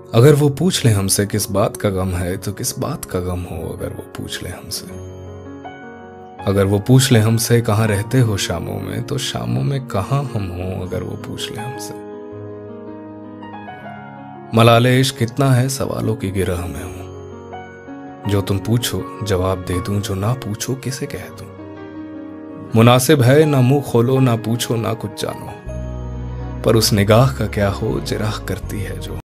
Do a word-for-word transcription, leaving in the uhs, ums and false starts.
अगर वो पूछ ले हमसे किस बात का गम है तो किस बात का गम हो। अगर वो पूछ ले हमसे अगर वो पूछ ले हमसे कहाँ रहते हो शामों में, तो शामों में कहाँ हम हों। अगर वो पूछ ले हमसे मलाले इश्क कितना है, सवालों की गिरह में हूं। जो तुम पूछो जवाब दे दूं, जो ना पूछो किसे कह दूं। मुनासिब है ना मुंह खोलो, ना पूछो ना कुछ जानो, पर उस निगाह का क्या हो जिराह करती है जो।